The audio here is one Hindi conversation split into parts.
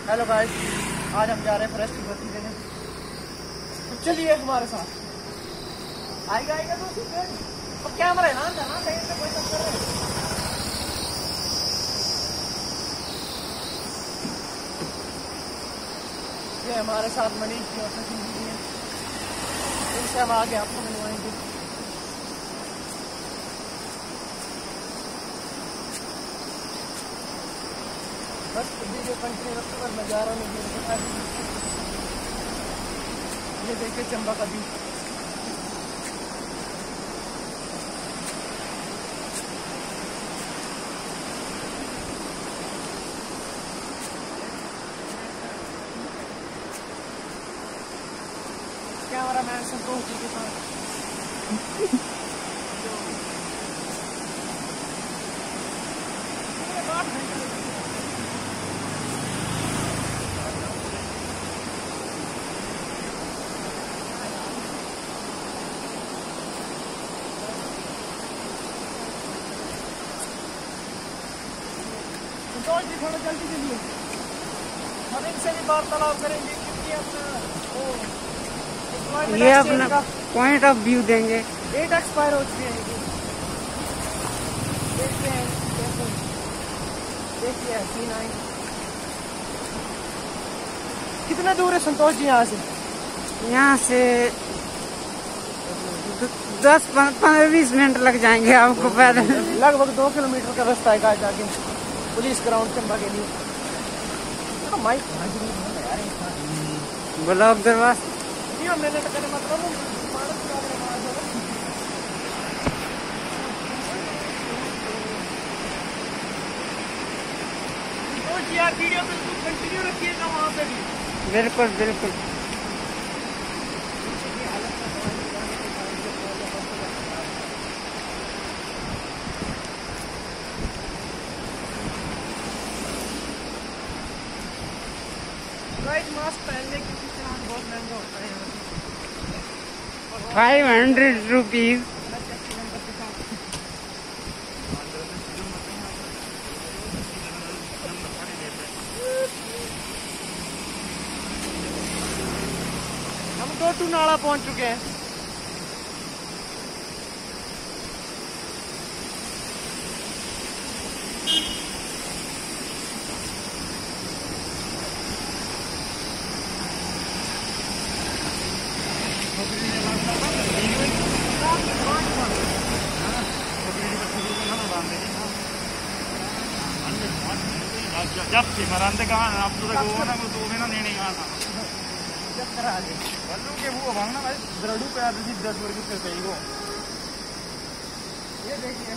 हेलो गाइस, आज हम जा रहे हैं फॉरेस्ट की भर्ती देने। तो चलिए हमारे साथ। आएगा तो कैमरा है ना करना कहीं पे कोई चक्कर है। ये हमारे साथ मनीष की ऑफिस है, इनसे हम आगे आपको मिलवाएंगे। बस वीडियो कंटिन्यू रखते हुए नज़ारा नहीं। ये देखिए चंबा का view. Camera man Santosh ji के साथ संतोष जी थोड़ा जल्दी चलिए, हम इनसे भी वार्तालाप करेंगे क्योंकि ये अपना पॉइंट ऑफ व्यू देंगे। डेट एक्सपायर हो चुकी है। देखते हैं देखिए C9 कितना दूर है संतोष जी यहाँ से? यहाँ से 10-15-20 मिनट लग जाएंगे आपको पैदल। लगभग 2 किलोमीटर का रास्ता है जाके पुलिस ग्राउंड चंबा के लिए। तो माइक ब्लॉक दरवाज हमने मतलब तो यार वीडियो बिल्कुल कंटिन्यू रखिएगा वहाँ पे भी। बिल्कुल बिल्कुल। मास्क पहनने की चलान बहुत महंगा होता है। 500 रुपीज। हम गोटू नाला पहुंच चुके हैं। जब मरांदे कहाँ आप तो वो ना तो में ना नहीं कहाँ था जब करा दे बल्लू के वो भागना भाई दरड़ू पे आते थी 10 वर्ग से सही वो। ये देखिए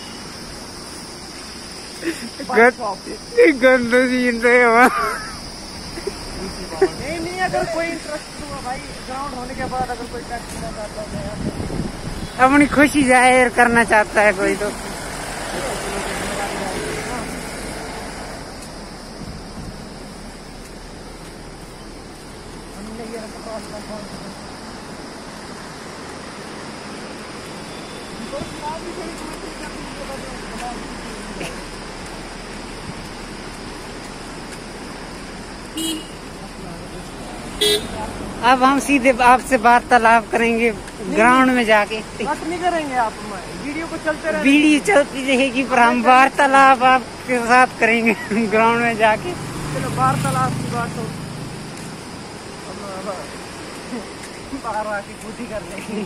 गंदू सीन रहे हो। नहीं अगर कोई इंटरेस्ट हुआ भाई ग्राउंड होने के बाद अगर कोई टैक्स करना चाहता है अपनी खुशी जाहिर करना चाहता है कोई तो। अब हम सीधे आपसे वार्तालाप करेंगे ग्राउंड में जाके। कट नहीं करेंगे आप, वीडियो को चलते रहेंगे। वीडियो चलती रहेगी पर हम वार्तालाप आपके साथ करेंगे ग्राउंड में जाके। चलो वार्तालाप की बात हो, बाहर आके पूछी कर लेंगे।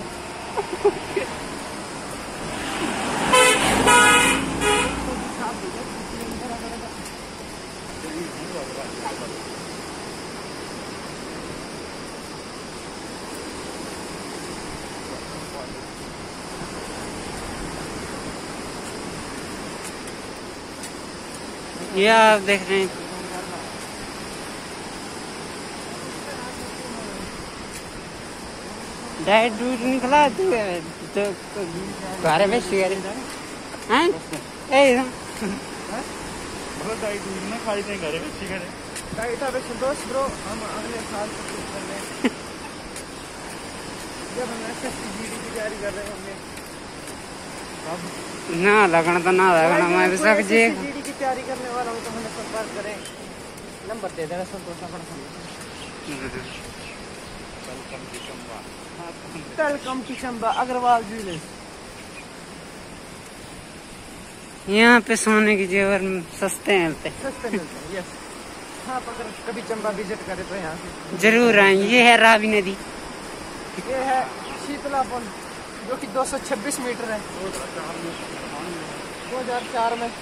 ये आप देख रहे हैं डाइट डूट निकला तो घर में सिगरेट हैं बहुत डाइट दूर ना खाई थे घर में सिगरेट डाइट अब संतोष ब्रो हम अगले साल कोशिश कर रहे हैं जब हम एसएससी जीडी की तैयारी कर रहे होंगे ना लगना तो ना लगना मैं भी सक जी जीडी की तैयारी करने वाला हूँ तो हमें संपर्क करें। नंबर दे देना संतोष अपना। Welcome to Chamba Agarwal jewellers. यहाँ पे सोने के जेवर सस्ते मिलते हैं। सस्ते मिलते हैं, यस। हाँ, अगर कभी चंबा विजिट करें तो यहाँ से जरूर आएंगे। ये है रावी नदी, ये है शीतला पुल जो कि 226 मीटर है। 2004 में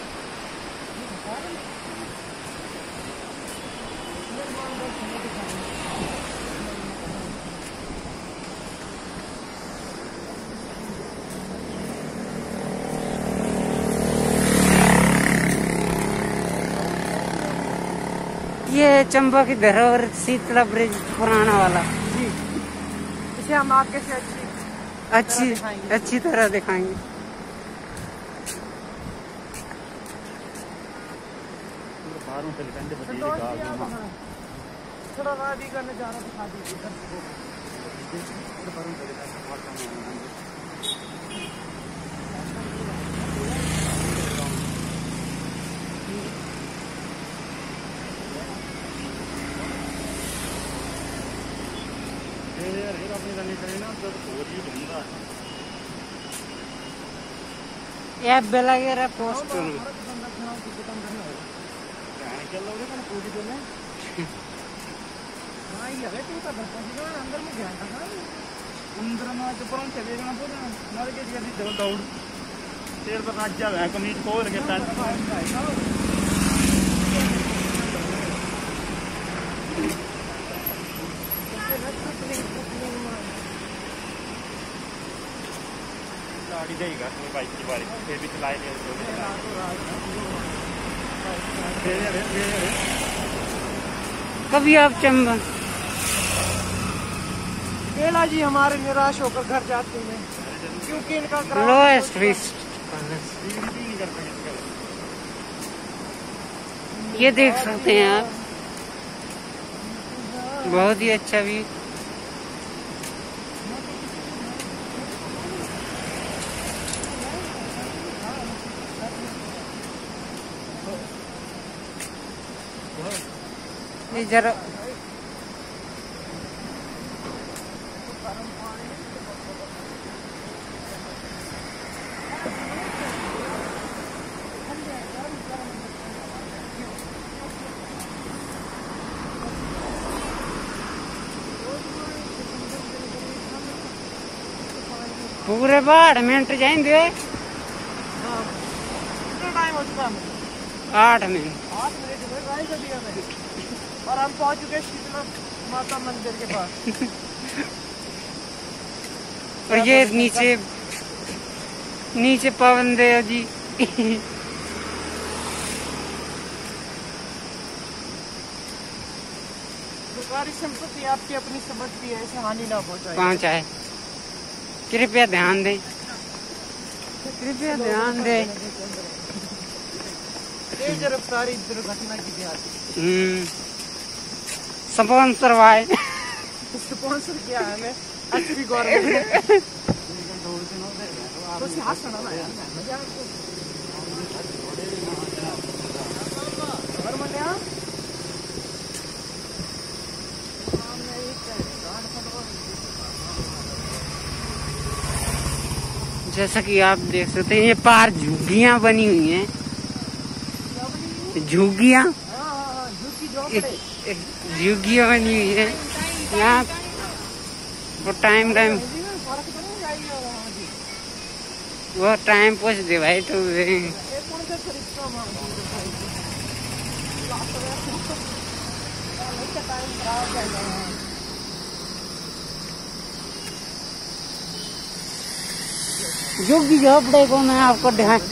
ये है चंबा की धरोहर शीतला ब्रिज पुराना वाला। जी, इसे हम आगे से अच्छी तरह दिखाएंगे। थोड़ा वादी का नजारा दिखा दीजिए। ऐप बेलागेरा पोस्ट गाड़ी देगा अपनी बाइक की बारी फिर भी चलाए कभी आप चंबा केला जी हमारे निराश होकर घर जाते हैं क्योंकि इनका लोएस्ट फिस्ट ये देख सकते हैं आप, बहुत ही अच्छा व्यू। ये जरा पूरे 8 मिनट जाएंगे। टाइम हो चुका है 8 मिनट 8 मिनट में गाड़ी कर दिया मैंने और हम पहुंच चुके शीतला माता मंदिर के पास। और ये नीचे पवन देव जी सरकारी संपत्ति आपकी अपनी समझ की है, इसे हानि ना पहुंचाए। कृपया ध्यान दें, कृपया ध्यान दें। तेज रफ्तारी दुर्घटना की दिहाड़ी। स्पॉन्सर वाई स्पॉन्सर किया है हमें अच्छी गवर्नमेंट ने। जैसा कि आप देख सकते हैं ये पार झुग्गियां बनी हुई हैं, झुग्गियां झुग्गियां बनी हुई है यहाँ। वो टाइम वो टाइम पूछ दे भाई तो झुग्गी झोपड़े को मैं आपको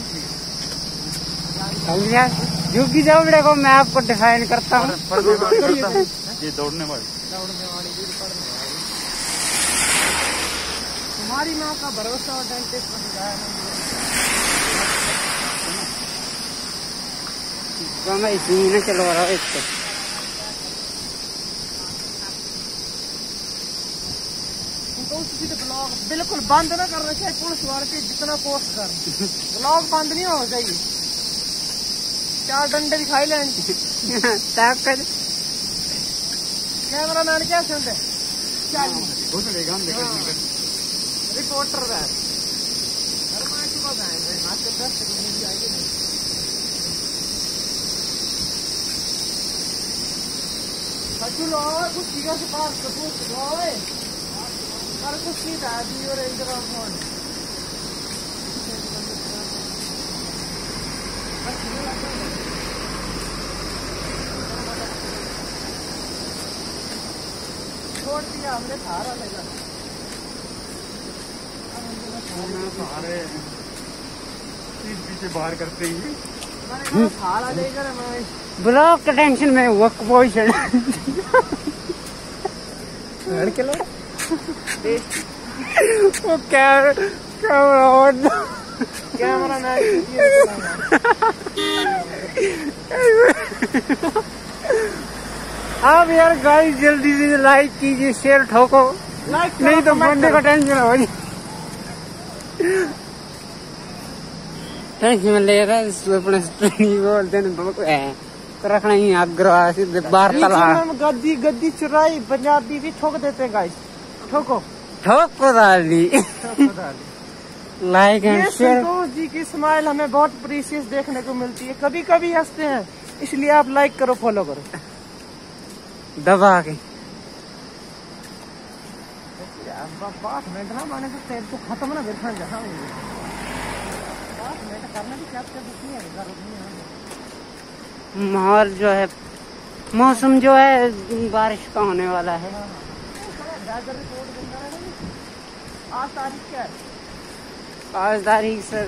झुग्गी झोपड़े को मैं आपको डिफाइन करता हूँ। ये दौड़ने वाली हमारी माँ का भरोसा और डेंटिस्ट बन गया तो मैं इसी में चलवा रहा हूँ इसको। ब्लॉग बिल्कुल बंद ना करना चाहिए, पुलिस वाले के जितना पोस्ट कर ब्लॉग बंद नहीं हो जाएगी। 4 डंडे दिखाई लेंगे। कैमरा मैन क्या सुनते रिपोर्टर है कुछ से पास कुछ सीधा और इधर फोन छोड़ दिया हमने सारा लेगा सारे पीछे बाहर करते ही सारा लेकर ब्लॉक का टेंशन में वर्क पोजिशन लड़के लोग वो कैमरा मैन आप यार गाइस जल्दी से लाइक कीजिए, शेयर ठोको, नहीं तो बंदे का टेंशन हो जाए। टेंशन में ले रहा है अपने बोलते हैं तो रखना ही आग्रह सीधे वार्तालाप गद्दी चुराई पंजाबी भी ठोक देते हैं गाइस। ठोको डाली like and share. Santosh ji की स्माइल हमें बहुत प्रीशियस देखने को मिलती है, कभी कभी हंसते हैं, इसलिए आप लाइक करो फॉलो करो दबा के। 5 मिनट ना माने तो खत्म ना बैठा जहाँ 5 मिनट करना भी क्या नहीं है। माहौल जो है, मौसम जो है बारिश का होने वाला है। आज तारीख क्या है? आज तारीख सर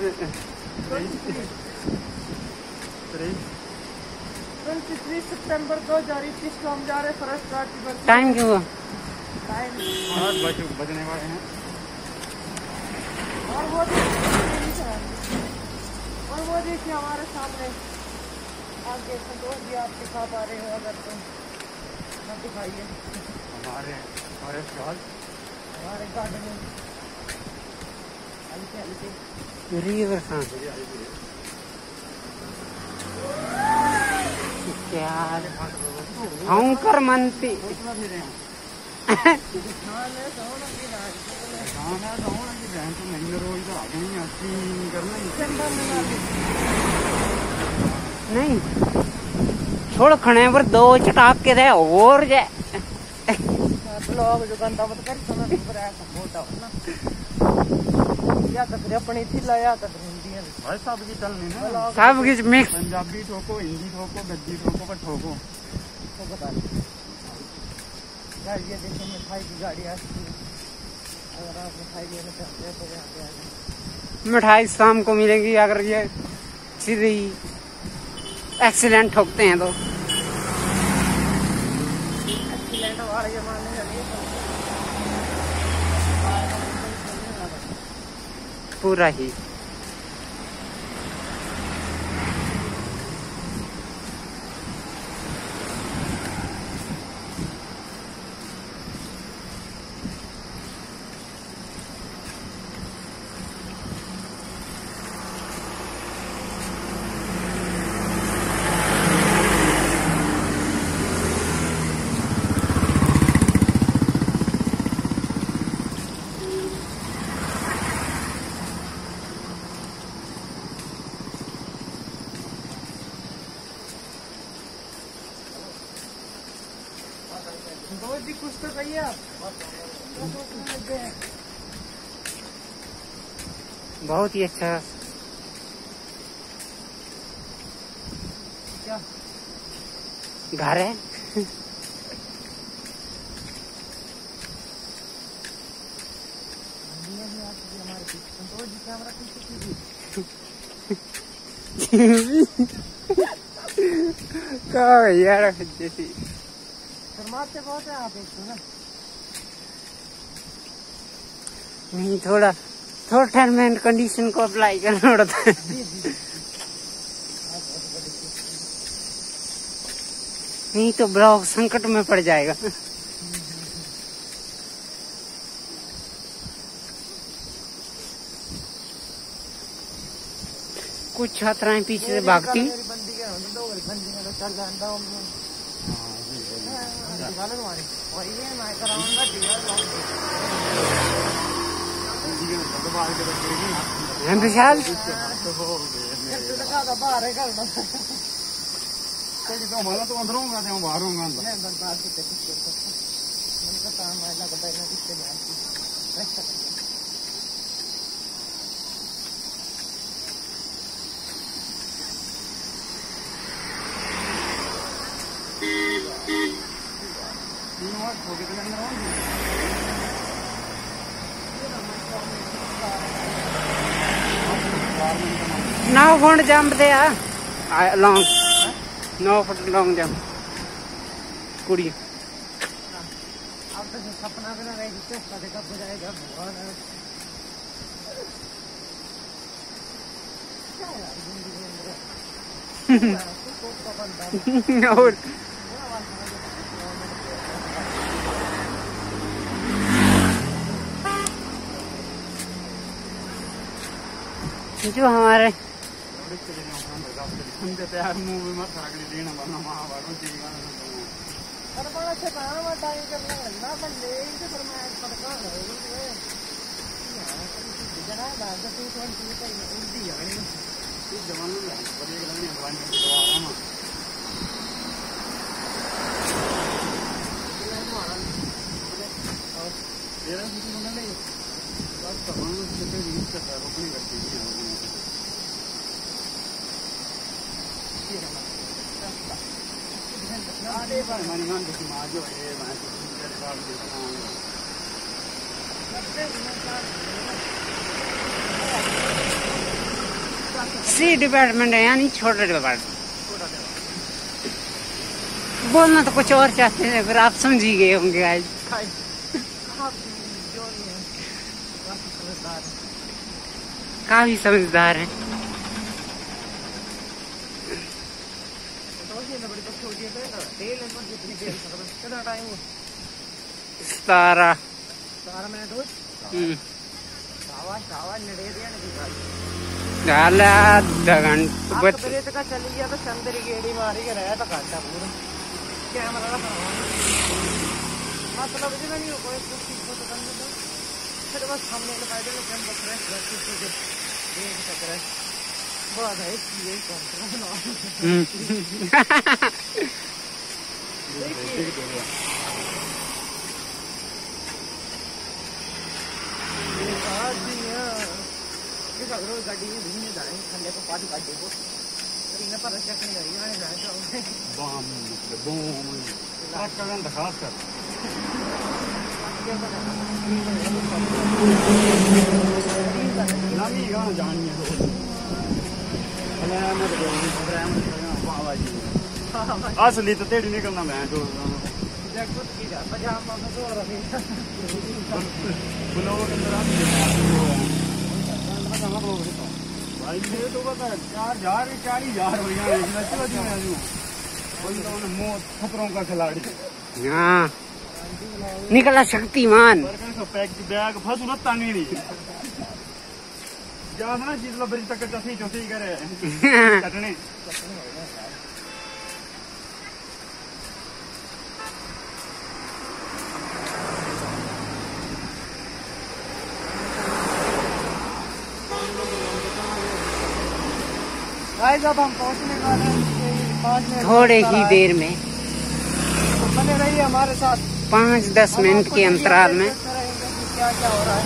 23 सितंबर 2021 को हम जा रहे फर्स्ट पार्टी पर। टाइम क्यों हुआ? टाइम बजने वाले हैं और वो देखिए हमारे सामने आगे संतोष जी आप दिखा पा रहे हो, अगर तुम न दिखाइए हमारे गार्डन में रिवर क्या भयंकर मनती नहीं छोड़ खड़े पर 2 चटाक के दे और जाए लोग जो गंदा मत कर समय पर ऐसा मोटा हो ना या तो फिर अपनी थी लाया तो हिंदी है भाई सब की चल नहीं ना, सब कुछ मिक्स। पंजाबी ठोको, हिंदी ठोको, गद्दी ठोको पर ठोको। तो बता यार ये देखो मिठाई की गाड़ी आती है, अगर आप मिठाई लेना चाहते हैं तो यहाँ पे आ जाए। मिठाई शाम को मिलेगी अगर ये सीधी एक्सीलेंट ठोकते हैं तो। एक्सीलेंट वाले जमाने पूरा ही कुछ तो कहिए आप। बहुत ही अच्छा क्या घर है। संतोष जी कैमरा यार जैसी शर्माते बहुत है आप एक तो ना। नहीं थोड़ा टर्म एंड कंडीशन को अप्लाई करना पड़ता है। नहीं तो ब्लॉग संकट में पड़ जाएगा। कुछ छात्राएं पीछे से भागती। चलो तुम्हारी वही है मैं कराऊंगा डियर हैं विशाल बाहर है करना तो हमारा तो अंदर होगा तो बाहर होगा अंदर मैं अंदर बाहर से कुछ कर सकता मैंने कहा मैं लगता है ना किससे जानती रेस्ट कर Now going to jump there. Long. No for long jump. कुड़ी. अब तो सपना भी ना रहे जिससे कभी कब हो जाएगा भगवान और जो हमारे तैयार मूवी मत लेना बनना महाभारत से काम टाइम करना ना पर ले पर मैं पड़का जना दादा तू कौन तू तो उल्टी जानी इस जमाने में बड़े लगने भगवान के द्वारा में तेरा भी मन नहीं बस भगवान से कोई रीच कर रोकनी करती है अरे भाई मानी मान के माजो है मैं तो तेरे बाप देखना सी डिपार्टमेंट है यानी छोटा डिपार्टमेंट बोलना तो कुछ और चाहते हैं फिर आप समझ ही गए होंगे आज काफी समझदार है 17 मिनट आधा घंटा का चली गया तो चंदरी गेड़ी मारी के रहा तो घंटा पूरा कैमरा मतलब जी नहीं कोई कुछ फोटो करने दो फिर बस हमने के फायदे में कैमरा फ्रेश रखी तो देख सकते हैं बहुत है ये कंट्रोल गाड़ी में घूमने जा रहे हैं ठंडे को पार्टी काटे को इन्हें पर चेक नहीं करी मैंने जाए तो बम ट्रक का गंदा खास कर नमी गाना जानी है असली तो तेरी निकलना मैं तो जगत की जा पजामा में तो रही बुलाओ अंदर भाई ये तो बता 4,000 हो गया मौत खतरों का खिलाड़ी हाँ निकला शक्तिमान बैग फंसू ना तानी नहीं ज्यादा ना चीज बड़ी तक चौथी करे कटने जब हम पहुंचने वाले हैं 5 मिनट थोड़े ही देर में तो बने रहिए हमारे साथ 5-10 मिनट के अंतराल में क्या क्या हो रहा है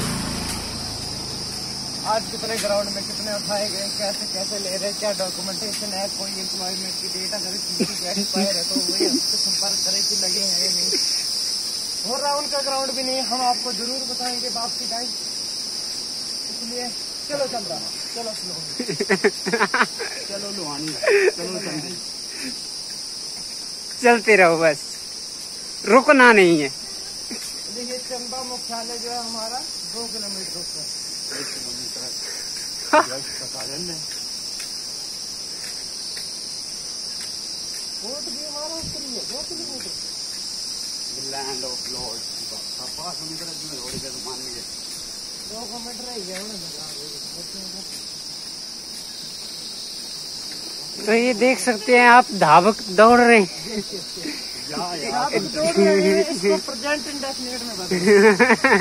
आज कितने ग्राउंड में कितने उठाए गए कैसे कैसे ले रहे क्या डॉक्यूमेंटेशन है कोई एम्प्लॉयमेंट की डेट अगर एक्सपायर है तो वही हमसे संपर्क करें कि लगे हैं या नहीं हो रहा उनका ग्राउंड भी नहीं हम आपको जरूर बताएंगे वापसी टाइम इसलिए चलो चल रहा चलो चलो लुहानी चलो चलते रहो बस रुकना नहीं है देखिए चंबा मुख्यालय जो है हमारा 2 किलोमीटर ऊपर कोर्ट भी हमारा उसके लिए 2 kilometre land of lord 2 kilometre ही गया तो ये देख सकते हैं आप धावक दौड़ रहे हैं इसको प्रेजेंट इंडेफिनिट में बता।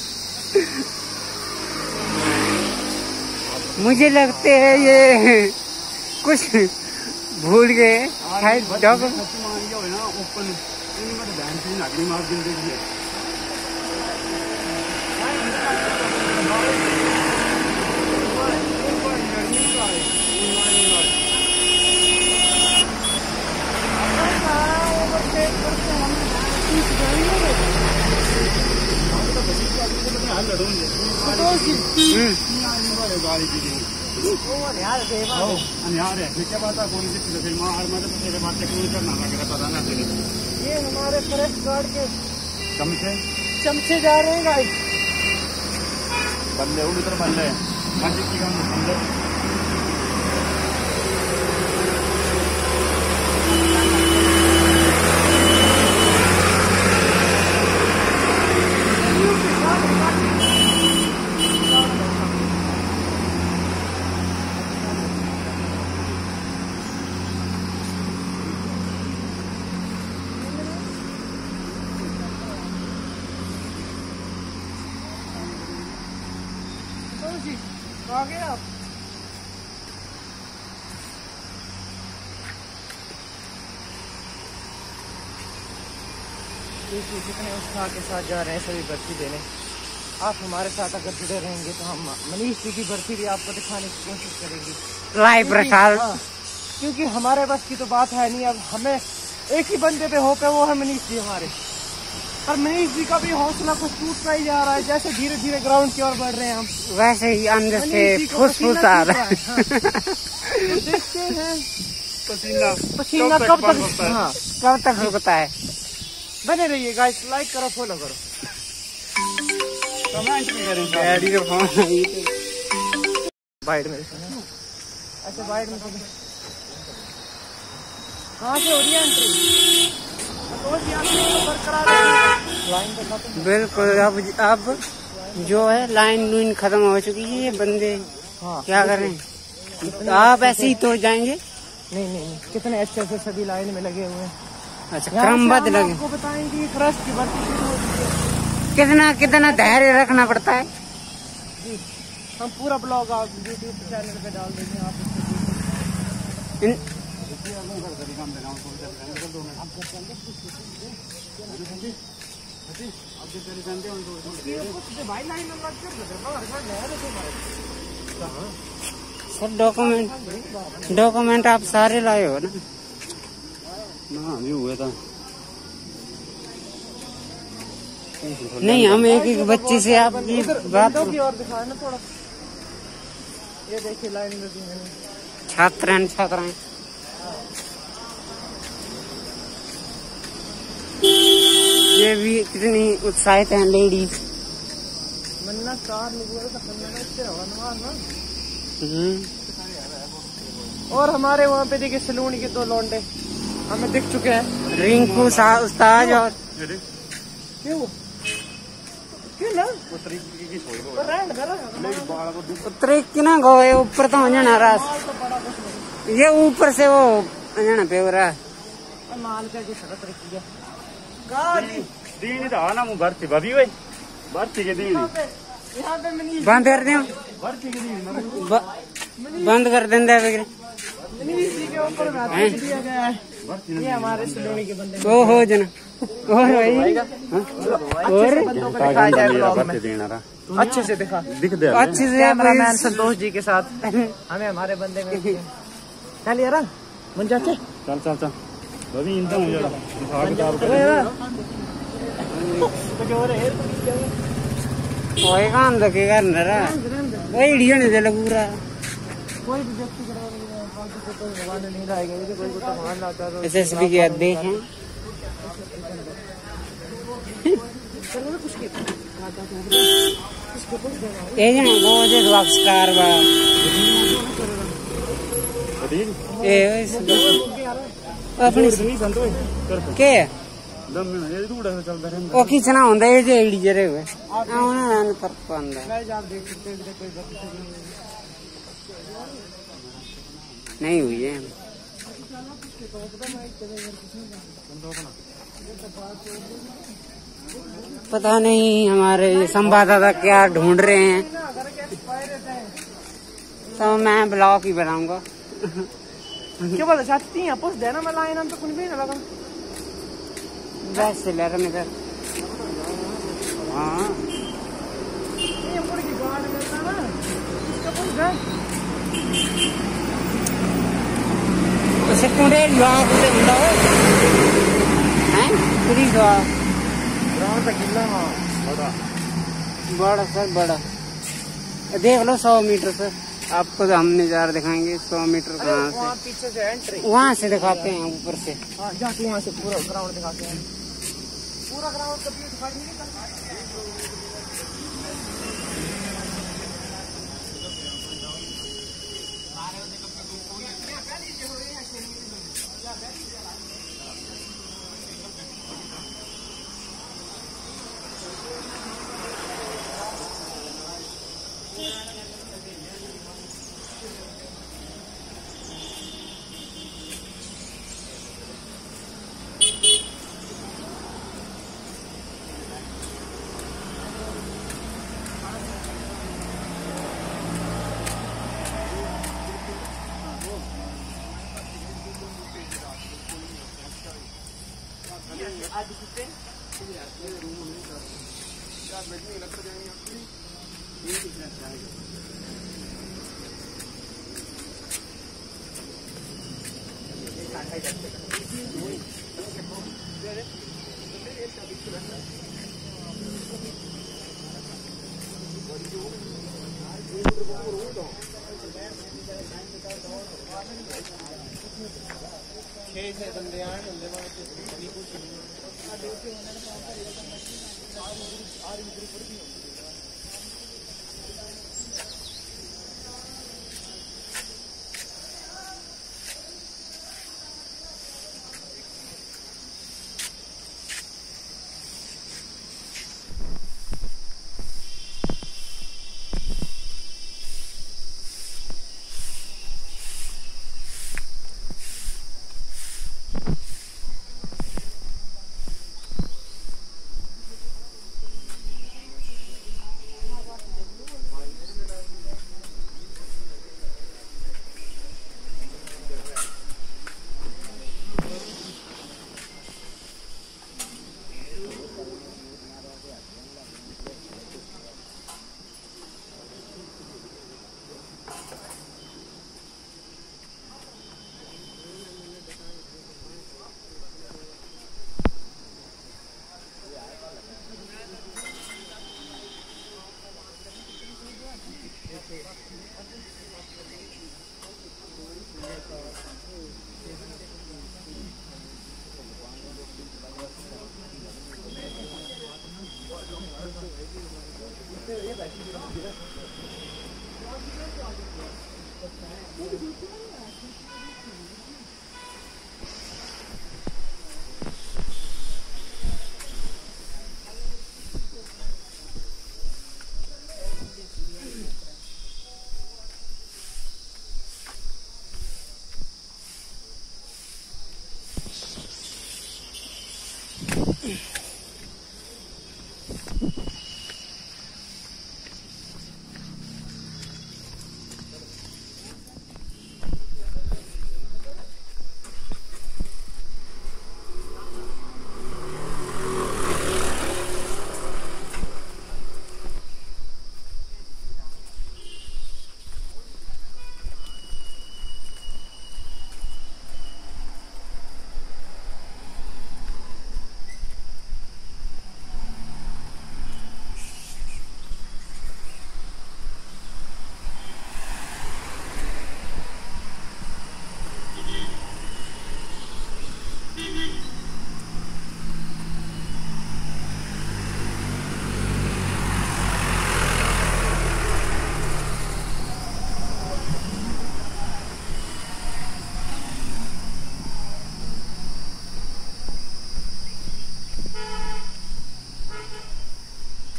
मुझे लगते है ये कुछ भूल गए शायद डॉक्यूमेंट। ये हमारे फ्रेश गार्ड के चमचे जा रहे हैं गाइस। बंदे उधर बंदे आ गए आप। देखिए कितने उत्साह के साथ जा रहे हैं सभी भर्ती देने। आप हमारे साथ अगर जुड़े रहेंगे तो हम मनीष जी की भर्ती भी आपको दिखाने की कोशिश करेंगे लाइव प्रसार। क्योंकि हमारे बस की तो बात है नहीं। अब हमें एक ही बंदे पे होप है, वो है मनीष जी हमारे। पर मनीष जी का भी हौसला कुछ टूटता ही जा रहा है। जैसे धीरे धीरे ग्राउंड की ओर बढ़ रहे हैं हम, वैसे ही अंदर से फुस आ रहा है। देखते हैं पसीना कब तक, हाँ कब तक रुकता है। बने रहिए गाइस, लाइक करो, फॉलो करो, कमेंट भी करें। डैडी का फोन आई बाइट में। अच्छा बाइट में कहाँ से हो रही है एंट्री? बिल्कुल। अब जो है लाइन लूइन खत्म हो चुकी है। ये बंदे क्या करें? आप ऐसे ही तो जाएंगे? नहीं, कितने अच्छे से सभी लाइन में लगे हुए हैं। अच्छा, क्रमबद्ध लगे। आपको बताएंगे फ्रेश की भर्ती शुरू हो चुकी है। कितना धैर्य रखना पड़ता है जी। हम पूरा ब्लॉग आप यूट्यूब चैनल पे डाल देंगे। आप सब डॉक्यूमेंट आप सारे लाए हो ना? अभी हुए था नहीं, हम एक बच्चे से आपकी बात की और दिखाए ना थोड़ा। ये देखिए लाइन लगी है। छात्राएं ये भी कितनी उत्साहित हैं लेडीज। मन्ना स्टार और हमारे वहाँ पे देखिए सलून के 2 लौंडे हमें दिख चुके हैं, रिंकू उस्ताद और क्यों ना उतरे कि ना गए ऊपर तो जाना रास। ये ऊपर से वो जाना पे हो रहा माल का सड़क रखी है। दीनी तो आना मुँह भर्ती भाभी भाई भर्ती के दीनी यहाँ पे मनीष बंद कर दियो। भर्ती के दीनी बंद कर देंगे। मनीष जी के ऊपर दिया गया है। ये हमारे सलोनी के बंदे। ओ हो जना और भाई और बंदों को दिखाया जाए ब्लॉग में। अच्छे से दिखा अच्छे से कैमरामैन संतोष जी के साथ हमें हमारे बंदे में चल यार मुंजा चल चल भाभी इंदा हो ओए काम तो के करना रा ओए इडियो ने दे पूरा कोई भी व्यक्ति फालतू फोटो लगाने नहीं लाएगा। ये कोई को मान लाता है एसएसबी के अध्यक्ष हैं। ये जन वो जे रॉक स्टार बा ए अपनी के ओ खींचना होंदा ये जे इडी जरे हुए आउना नान पर पंदा आप देख सकते हैं कोई नहीं हुई है। पता नहीं हमारे संवाददाता क्या ढूंढ रहे हैं, तो मैं ब्लॉग ही बनाऊंगा। क्या बोला चाहती हैं पोस्ट देना मैं लाइन तो कुछ भी ना लगा बेस्ट सेलर में इधर। हाँ ये पूरी की गार्ड मिलता ना क्या पोस्ट है उसे पूरे ब्लॉग से बुलाओ हैं पूरी ब्लॉग ग्राउंड तक कितना बड़ा बड़ा सर बड़ा देख लो 100 मीटर सर। आपको तो हम नज़ारा दिखाएंगे 100 मीटर कहाँ से, पीछे से एंट्री वहाँ से दिखाते हैं ऊपर से। हाँ जाके वहाँ से पूरा ग्राउंड दिखाते हैं, पूरा ग्राउंड कभी दिखाई नहीं देता।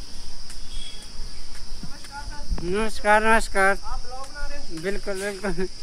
नमस्कार नमस्कार। आप ब्लॉग बना रहे हैं? बिल्कुल बिल्कुल।